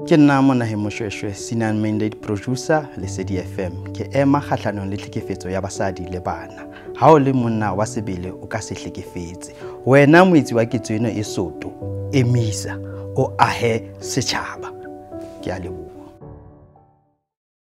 Ke nna Monaheng Moshoeshoe, senior mandate producer Lesedi FM. Ke ema kgahlanong le tlhekefetso ya basadi le bana. Ha o le monna wa sebele o ka se hlekefetse. Wena moetsi wa ketso eno e soto, emisa o ahe setjhaba. Ke a leboha.